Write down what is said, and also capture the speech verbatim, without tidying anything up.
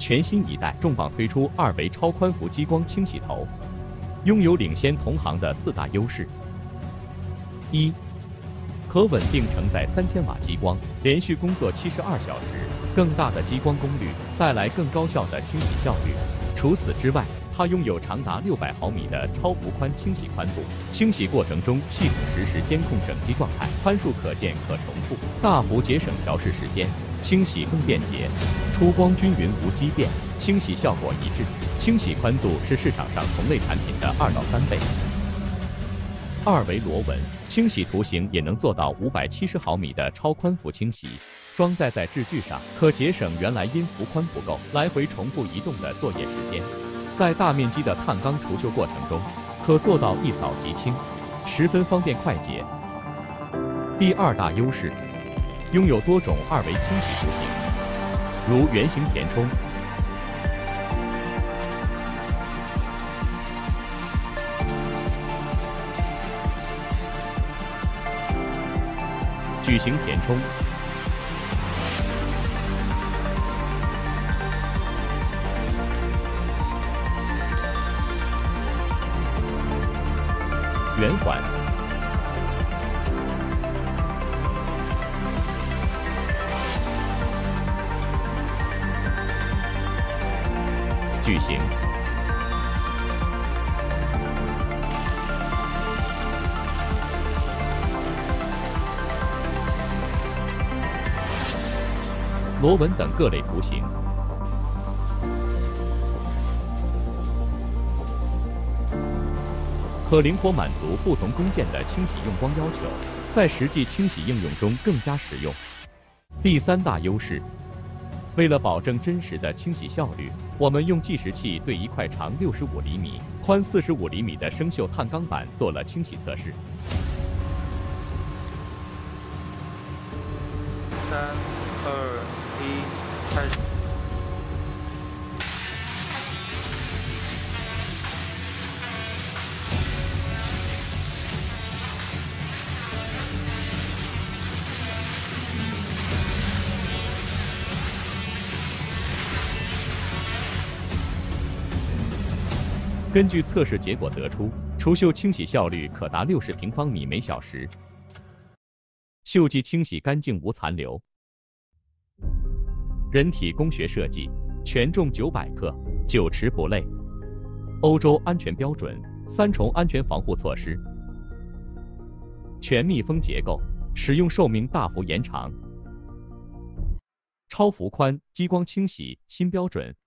全新一代重磅推出二维超宽幅激光清洗头，拥有领先同行的四大优势：一、可稳定承载三千瓦激光，连续工作七十二小时，更大的激光功率带来更高效的清洗效率。除此之外，它拥有长达六百毫米的超幅宽清洗宽度，清洗过程中系统实时监控整机状态，参数可见可重复，大幅节省调试时间，清洗更便捷，出光均匀无畸变，清洗效果一致，清洗宽度是市场上同类产品的二到三倍。二维螺纹清洗图形也能做到五百七十毫米的超宽幅清洗，装载在制具上，可节省原来因幅宽不够来回重复移动的作业时间。在大面积的碳钢除锈过程中，可做到一扫即清，十分方便快捷。第二大优势，拥有多种二维清洗图形，如圆形填充、矩形填充、圆环、矩形、螺纹等各类图形。可灵活满足不同工件的清洗用光要求，在实际清洗应用中更加实用。第三大优势，为了保证真实的清洗效率，我们用计时器对一块长六十五厘米、宽四十五厘米的生锈碳钢板做了清洗测试。 三、二、一，开始。 根据测试结果得出，除锈清洗效率可达六十平方米每小时，锈迹清洗干净无残留。人体工学设计，全重九百克，久持不累。欧洲安全标准，三重安全防护措施，全密封结构，使用寿命大幅延长。超幅宽激光清洗新标准，